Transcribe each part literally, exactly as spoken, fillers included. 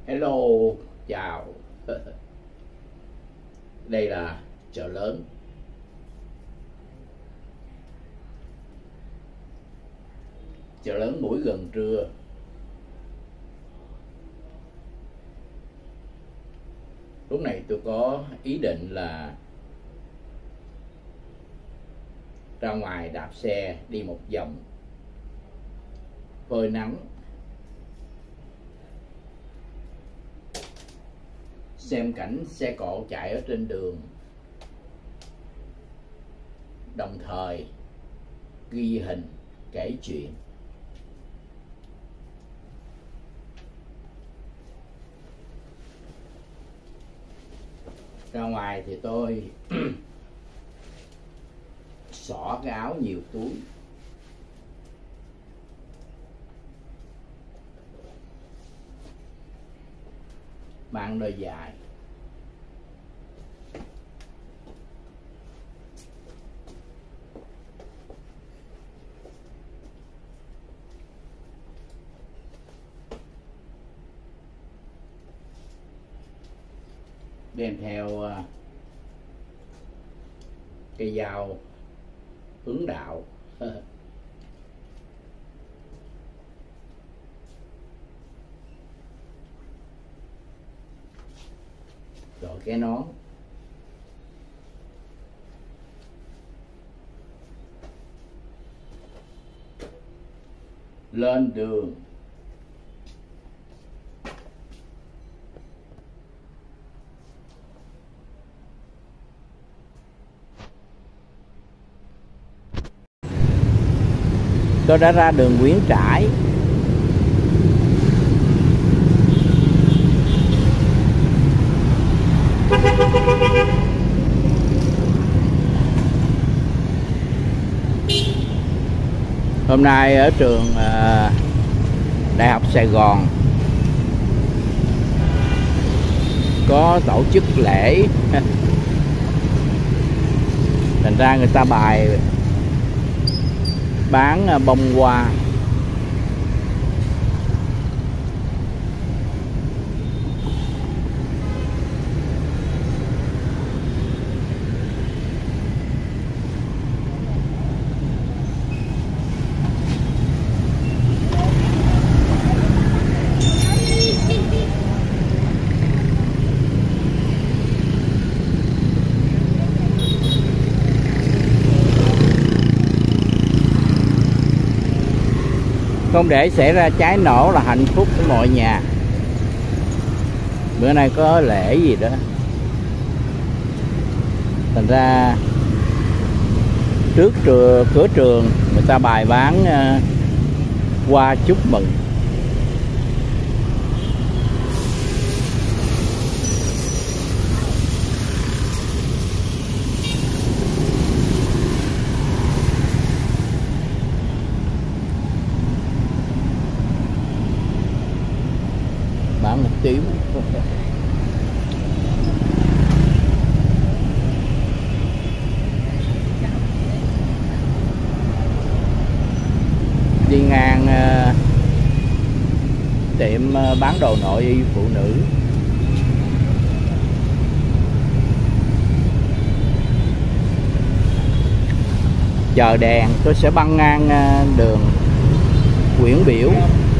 Hello, chào. Đây là chợ lớn. Chợ lớn buổi gần trưa. Lúc này tôi có ý định là ra ngoài đạp xe đi một vòng, phơi nắng, xem cảnh xe cộ chạy ở trên đường, đồng thời ghi hình kể chuyện. Ra ngoài thì tôi xỏ cái áo nhiều túi, mang đôi dài, đem theo cây dao hướng đạo. Rồi cái nón, lên đường. Tôi đã ra đường Nguyễn Trãi. Hôm nay ở trường uh, Đại học Sài Gòn có tổ chức lễ, thành ra người ta bài bán bông hoa. Không để xảy ra cháy nổ là hạnh phúc của mọi nhà. Bữa nay có lễ gì đó, thành ra trước trường, cửa trường người ta bày bán uh, hoa chúc mừng. Bán một tím. Đi ngang uh, tiệm uh, bán đồ nội y phụ nữ. Chờ đèn tôi sẽ băng ngang uh, đường Nguyễn Biểu.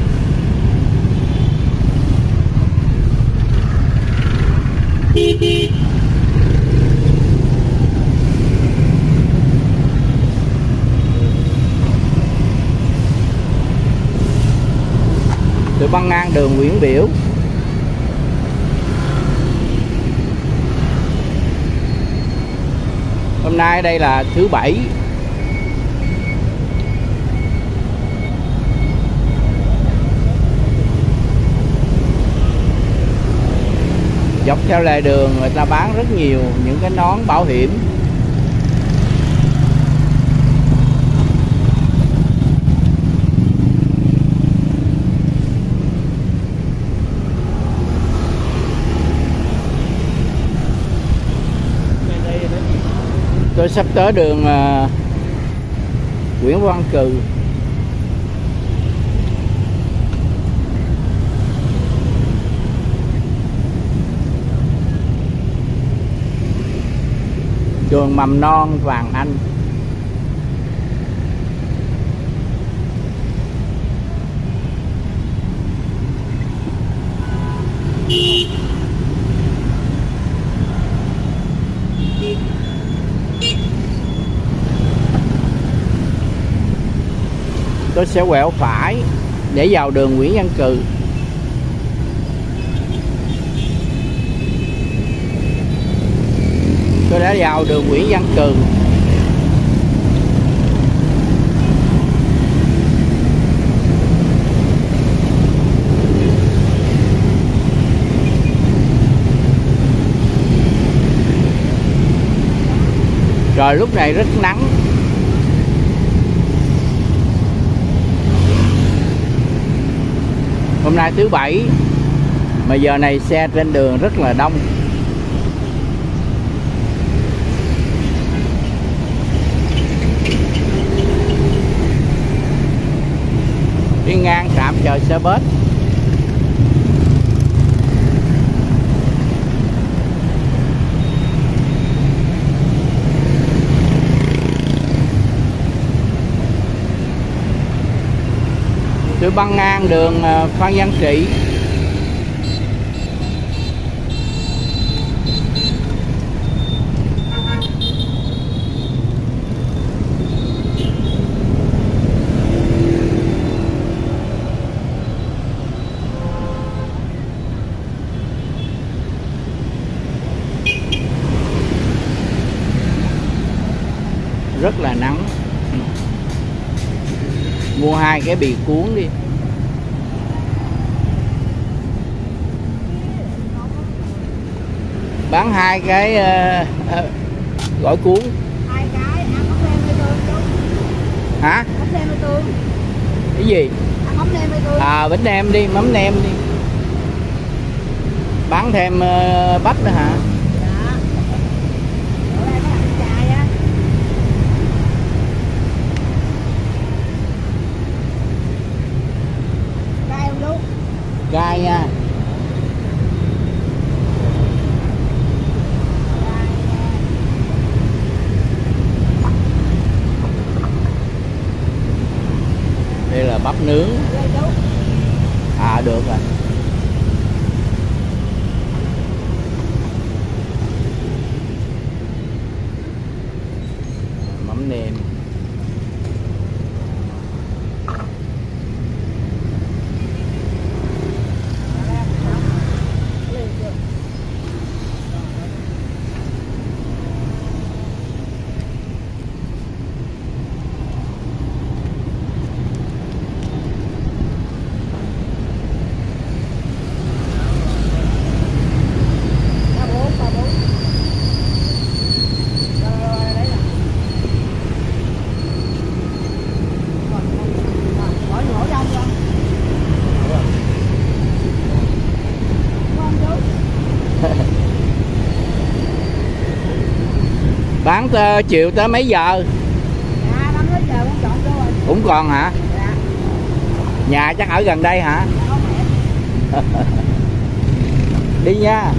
Tôi băng ngang đường Nguyễn Biểu. Hôm nay đây là thứ bảy. Dọc theo lề đường người ta bán rất nhiều những cái nón bảo hiểm. Tôi sắp tới đường uh, Nguyễn Văn Cừ. Trường mầm non Vàng Anh. Tôi sẽ quẹo phải để vào đường Nguyễn Văn Cừ. Tôi đã vào đường Nguyễn Văn Cừ. Rồi lúc này rất nắng. Hôm nay thứ bảy mà giờ này xe trên đường rất là đông. Đi ngang trạm chờ xe bus. Tôi băng ngang đường Phan Văn Trị. Rất là nắng. Mua hai cái bì cuốn đi. Bán hai cái uh, uh, gỏi cuốn. Hai cái ăn mắm nêm với tương chú. Hả? Mắm nêm với tương. Cái gì? Ăn mắm nêm với tương. À, bánh nem đi, mắm nem đi. Bán thêm uh, bắp nữa hả? Dạ. Ở đây có ăn chài á. Gai không chú? Gai nha. Đây là bắp nướng. À, được rồi. Mắm nêm. Bán tới, chiều tới mấy giờ? Dạ, bán tới giờ cũng chọn rồi. Cũng còn hả? Dạ. Nhà chắc ở gần đây hả? Dạ, đi nha.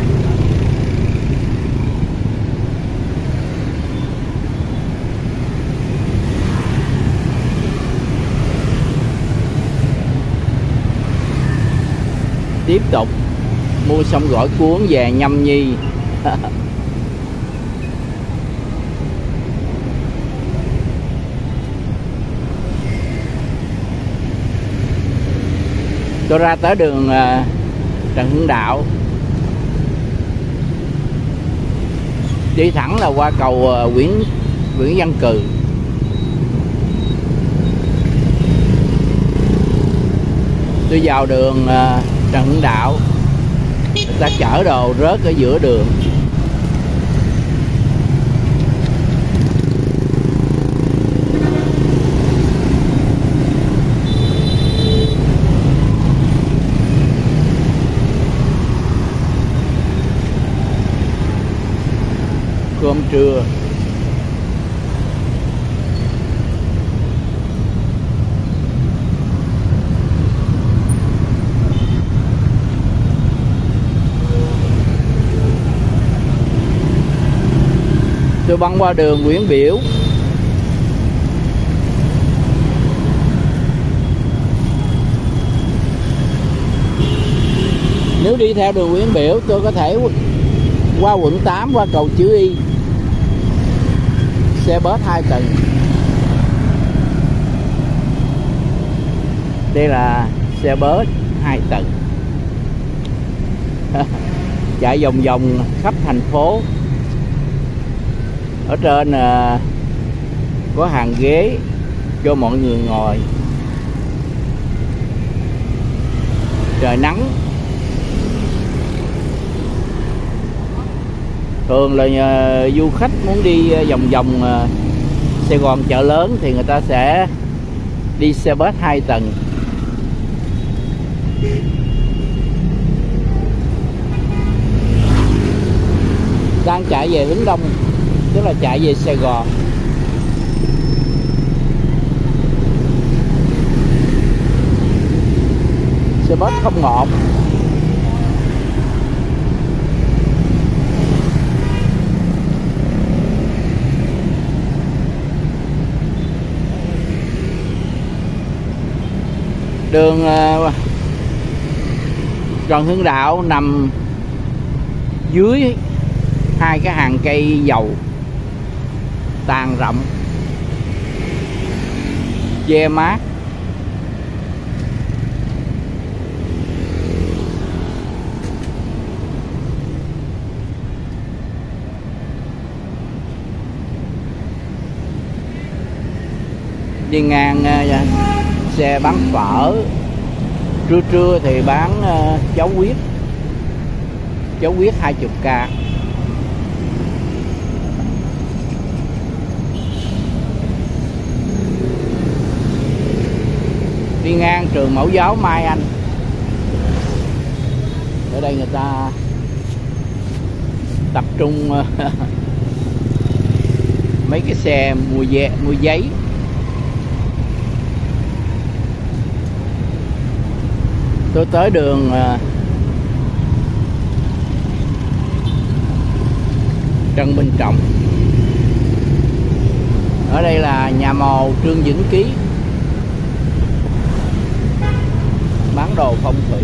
Tiếp tục mua xong gỏi cuốn về nhâm nhi. Tôi ra tới đường uh, Trần Hưng Đạo, đi thẳng là qua cầu uh, Nguyễn Nguyễn Văn Cừ. Tôi vào đường uh, Trần Hưng Đạo, người ta chở đồ rớt ở giữa đường. Cơm trưa. Tôi băng qua đường Nguyễn Biểu. Nếu đi theo đường Nguyễn Biểu tôi có thể qua quận tám, qua cầu Chữ Y, xe bus hai tầng. Đây là xe bus hai tầng chạy vòng vòng khắp thành phố. Ở trên à, có hàng ghế cho mọi người ngồi. Trời nắng. Thường là uh, du khách muốn đi uh, vòng vòng uh, Sài Gòn chợ lớn thì người ta sẽ đi xe bus hai tầng. Đang chạy về hướng đông, tức là chạy về Sài Gòn. Xe bus không một. Đường uh, Trần Hưng Đạo nằm dưới hai cái hàng cây dầu tàn rộng che mát. Đi ngang uh, xe bán phở, trưa trưa thì bán uh, cháo huyết, cháo huyết hai mươi k. Đi ngang trường mẫu giáo Mai Anh. Ở đây người ta tập trung uh, mấy cái xe mua giấy, mua giấy. Tôi tới đường uh, Trần Bình Trọng. Ở đây là nhà mồ Trương Vĩnh Ký, bán đồ phong thủy.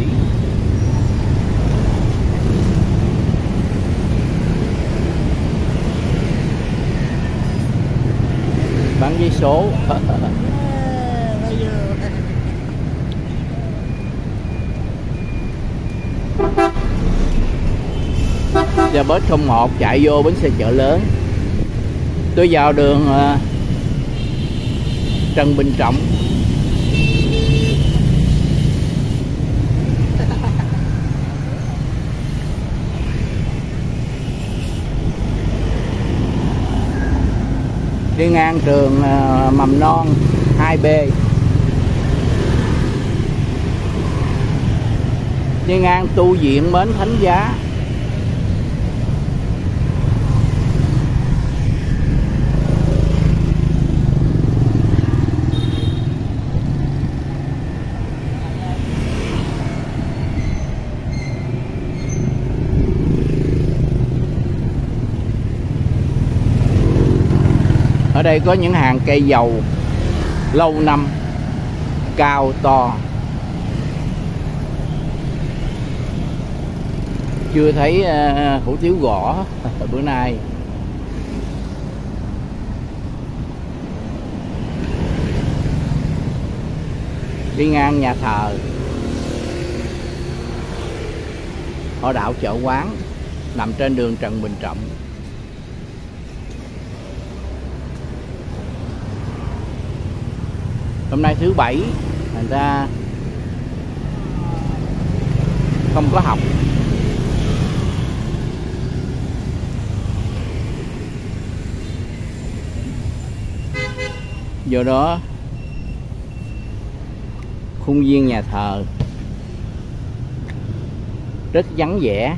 Bán giấy số. Xe bus không một chạy vô bến xe chợ lớn. Tôi vào đường uh, Trần Bình Trọng. Đi ngang trường uh, mầm non hai B. Đi ngang tu viện Bến Thánh Giá. Ở đây có những hàng cây dầu lâu năm, cao to. Chưa thấy uh, hủ tiếu gõ bữa nay. Đi ngang nhà thờ Họ Đạo Chợ Quán, nằm trên đường Trần Bình Trọng. Hôm nay thứ bảy, người ta không có học. Do đó khuôn viên nhà thờ rất vắng vẻ.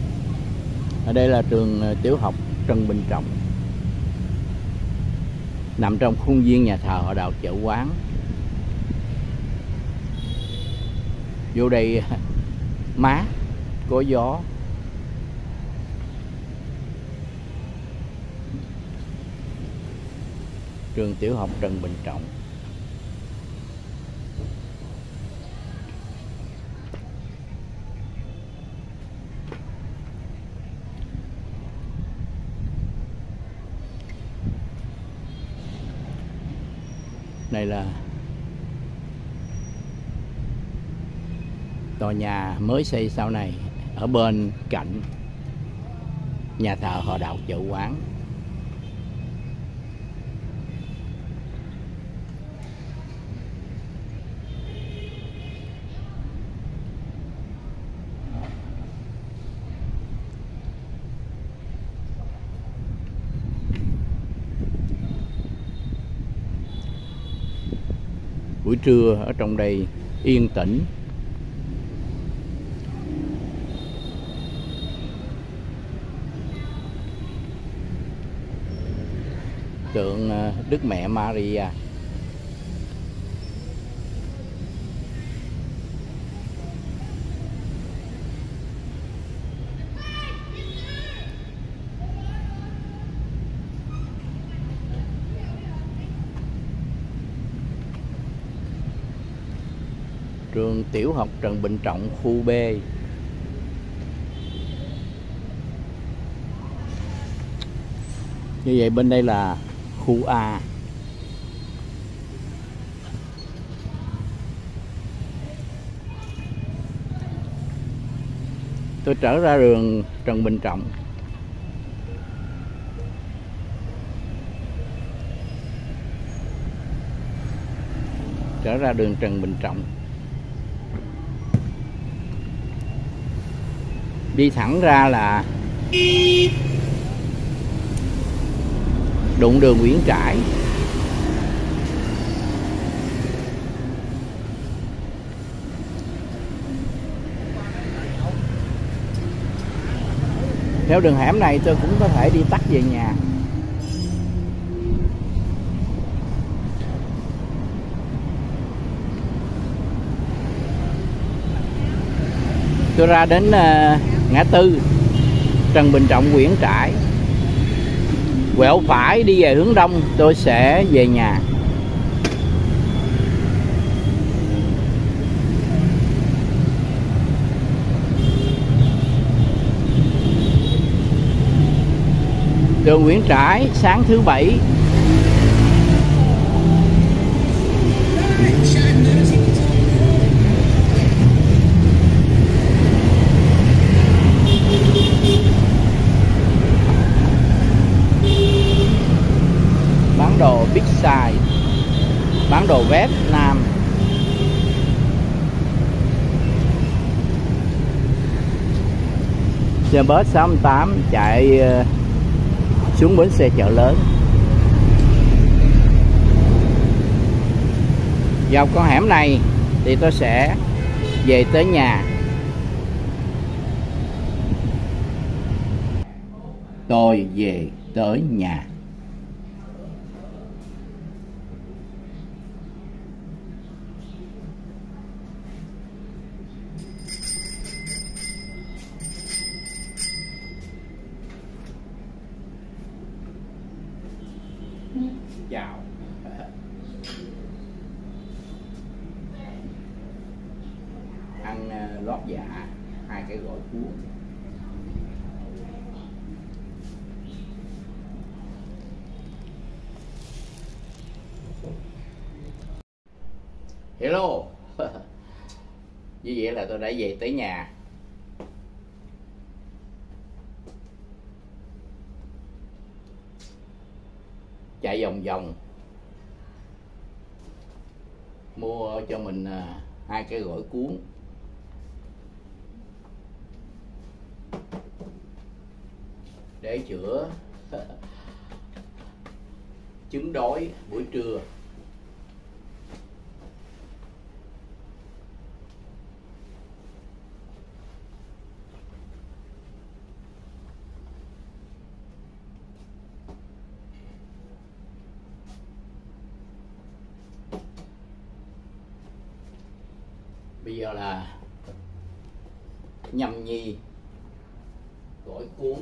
Ở đây là trường tiểu học Trần Bình Trọng. nằm trong khuôn viên nhà thờ Họ Đạo Chợ Quán. Vô đây mát, có gió. Trường tiểu học Trần Bình Trọng. Đây là tòa nhà mới xây sau này ở bên cạnh nhà thờ Họ Đạo Chợ Quán. Buổi trưa ở trong đây yên tĩnh. Tượng Đức Mẹ Maria. Trường tiểu học Trần Bình Trọng khu B. Như vậy bên đây là khu A. Tôi trở ra đường Trần Bình Trọng. Trở ra đường Trần Bình Trọng. Đi thẳng ra là đụng đường Nguyễn Trãi. Theo đường hẻm này tôi cũng có thể đi tắt về nhà. Tôi ra đến uh, ngã tư Trần Bình Trọng Nguyễn Trãi, quẹo phải đi về hướng đông, tôi sẽ về nhà. Đường Nguyễn Trãi sáng thứ bảy. Bán đồ Big Size, bán đồ Vét Nam. Xe bus sáu tám chạy xuống bến xe Chợ Lớn. Dọc con hẻm này thì tôi sẽ về tới nhà. Tôi về tới nhà. Chào. Ăn lót dạ hai cái gỏi cuốn. Hello. Như vậy là tôi đã về tới nhà. Chạy vòng vòng mua cho mình à, hai cái gỏi cuốn, để chữa chứng đói buổi trưa. Bây giờ là nhâm nhi gỏi cuốn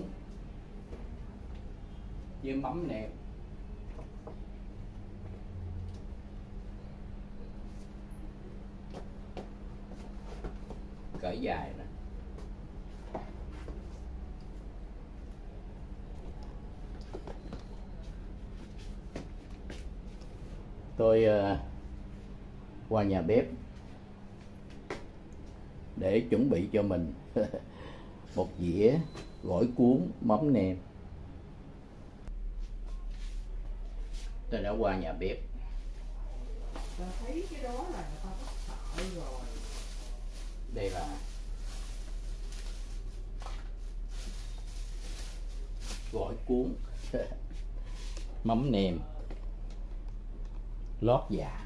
với mắm nêm. Cỡ dài nè. Tôi uh, qua nhà bếp để chuẩn bị cho mình một dĩa gỏi cuốn mắm nêm. Tôi đã qua nhà bếp. Ta thấy cái đó là người ta bắt sợ rồi. Đây là gỏi cuốn mắm nêm lót dạ.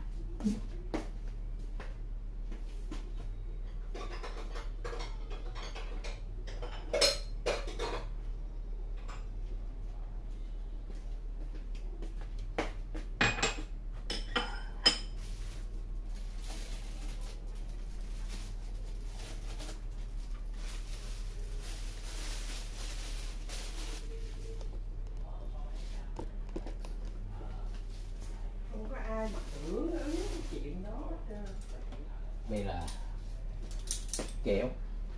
Không có ai mà tưởng cái chuyện đó hết trơn. Đây là kéo.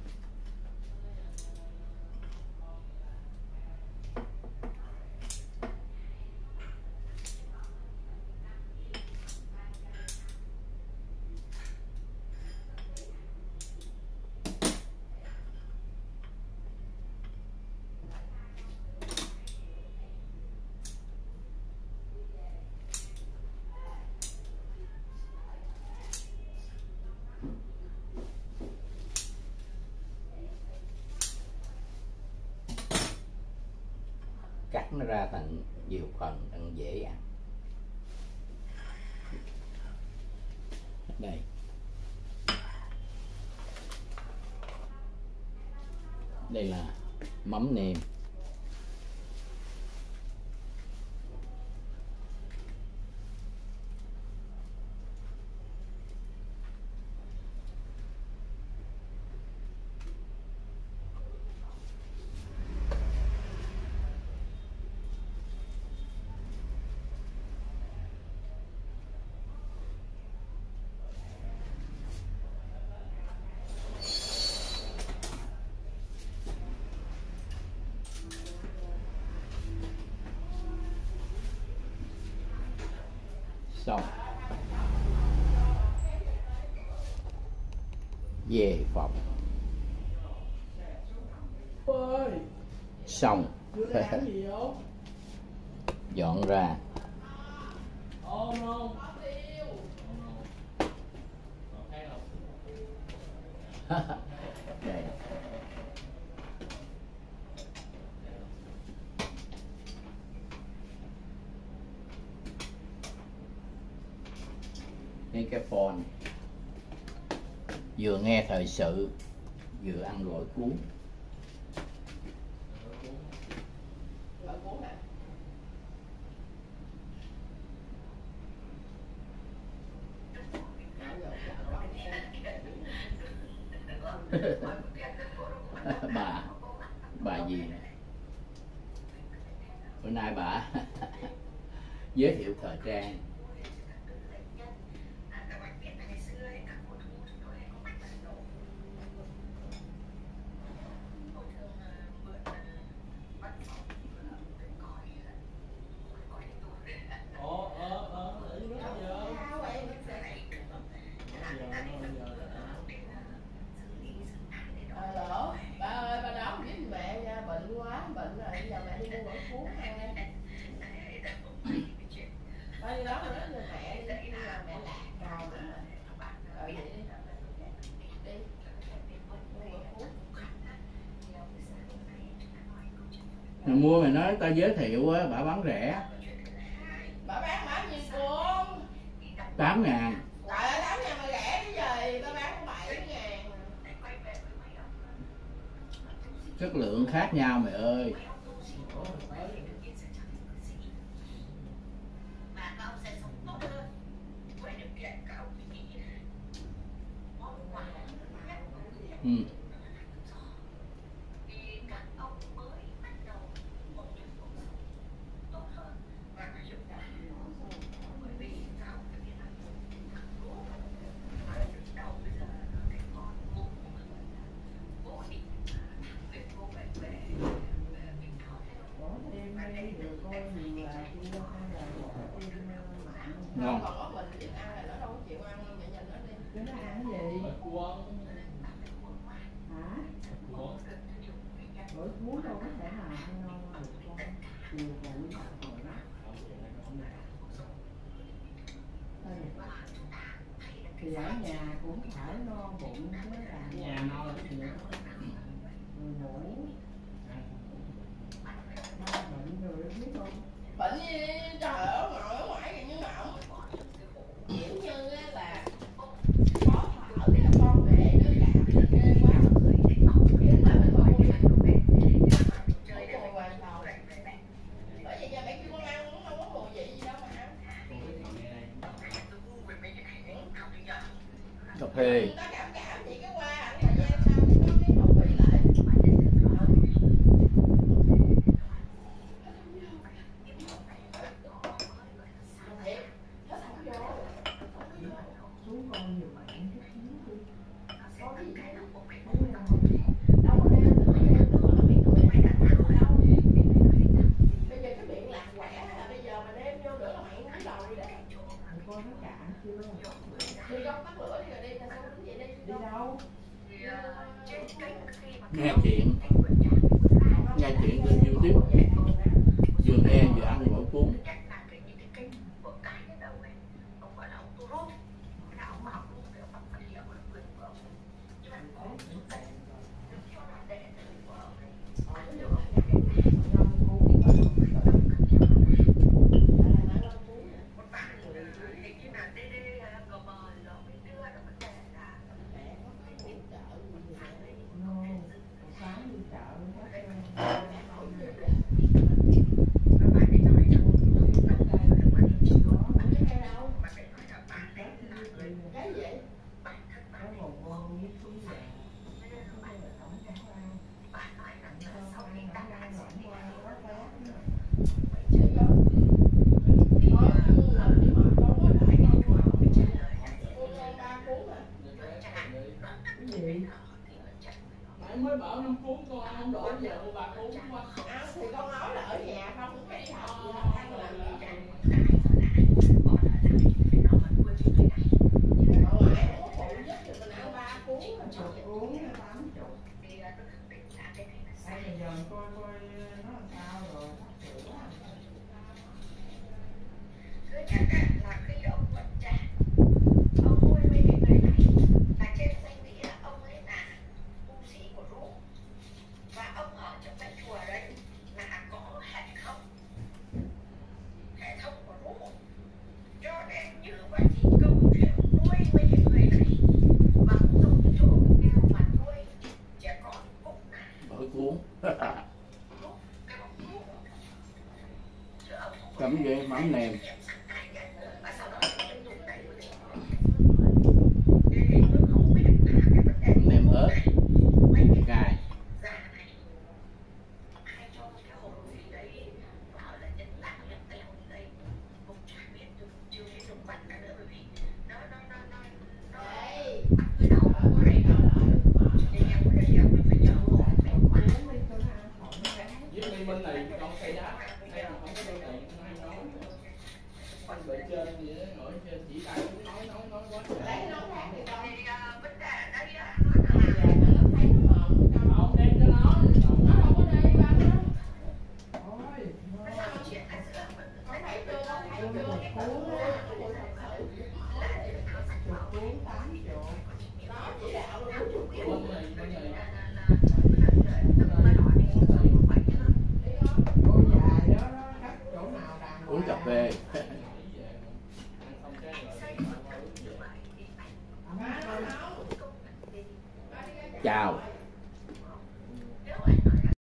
Cắt nó ra thành nhiều phần ăn dễ ăn. Đây. Đây là mắm nêm. Xong. Về phòng. Ơi, Xong. đưa ra làm gì không? Dọn ra. Ôm không? Đây. Nghe cái phone, vừa nghe thời sự vừa ăn gỏi cuốn. Gỏi cuốn hả? bà bà gì nè, bữa nay bà giới thiệu thời trang. Alo, ba ơi, ba đón với mẹ nha, bệnh quá, bệnh rồi, giờ mẹ đi mua gỏi cuốn ha. Ba đi đón rồi đó, mẹ đi, nhưng mà mẹ lạc rồi nữa. Rồi vậy đi. Đi. Mua gỏi cuốn. Mày mua mày nói tao giới thiệu á, bà bán rẻ. Bà bán bao nhiêu cuốn? Tám ngàn. Trời ơi, tám ngàn mà rẻ cái gì, tao bán có bảy ngàn. Chất lượng khác nhau mày ơi. Ừ. Ngon. Còn có mình biết ăn là nó đâu có chịu ăn đâu, mẹ nhìn nó đi. Chứ nó ăn cái gì? Hả? Bữa cuốn đâu có thể nào ăn ngon được con. Chiều bụi rồi đó. Thì ở nhà cũng phải no bụng mới làm nhà no là cái chuyện đó. Rồi ngủ. No bệnh rồi biết không? Bệnh gì trời ơi, ngồi ở ngoài kìa như ngọng. Kiểu như á là khó thở cái là con về nó làm nó ghê quá. Kiểu mà mình không có hoàn toàn. Bởi vậy giờ mẹ kêu con ăn cũng không có mùi vị gì đâu mà ăn. Cà phê. Nó cảm cảm vậy cái qua thời gian sau thì có cái khẩu vị lại. Xuống con nhiều bệnh chút xíu đi. Có cái gì Thấy không? đâu có đem nữa, đem nữa là miệng tụi mày đặt đâu đâu. Bây giờ cái miệng lạc quẻ là bây giờ mà đem vô nữa là mày uống đầu đi đấy. Con nó cạn chưa? Đi con tắt lửa đi rồi đi, sao đứng vậy đi? Đi đâu? Nghe chuyện. Nghe chuyện trên YouTube. Vừa nghe vừa ăn vừa cuốn. Cái gì vậy? Bạn mới bảo năm cuốn con ăn không đổi giờ bà cuốn quá. Ăn thì con nói là ở nhà không cũng phải đi học gì đâu, ăn là ở ngoài không có phụ giúp thì mình ăn ba cuốn là Chục cuốn tám chục. Đây giờ coi coi nó làm sao rồi. Bởi cuốn. Cấm ghê mắm nêm.